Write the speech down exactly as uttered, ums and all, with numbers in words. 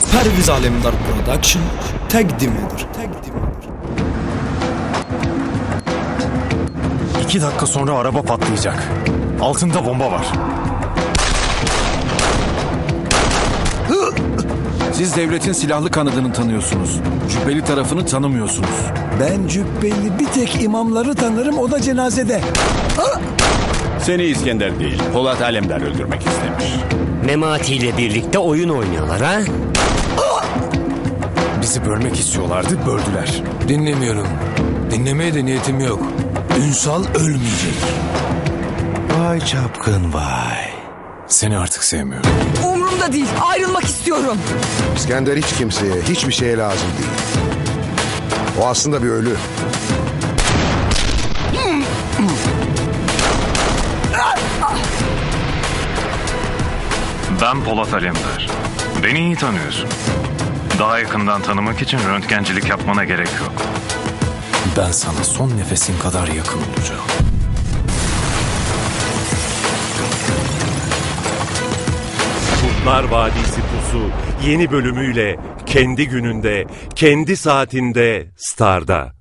Perviz Alemdar Production təqdim edir. İki dakika sonra araba patlayacak. Altında bomba var. Siz devletin silahlı kanadını tanıyorsunuz. Cübbeli tarafını tanımıyorsunuz. Ben cübbeli bir tek imamları tanırım, o da cenazede. Seni İskender değil, Polat Alemdar öldürmek istemiş. Memati ile birlikte oyun oynuyorlar ha? Bizi bölmek istiyorlardı, böldüler. Dinlemiyorum. Dinlemeye de niyetim yok. Ünsal ölmeyecek. Vay çapkın vay. Seni artık sevmiyorum. Umurumda değil. Ayrılmak istiyorum. İskender hiç kimseye, hiçbir şeye lazım değil. O aslında bir ölü. Ben Polat Alemdar. Beni iyi tanıyorsun. Daha yakından tanımak için röntgencilik yapmana gerek yok. Ben sana son nefesin kadar yakın olacağım. Kurtlar Vadisi Pusu yeni bölümüyle kendi gününde, kendi saatinde Star'da.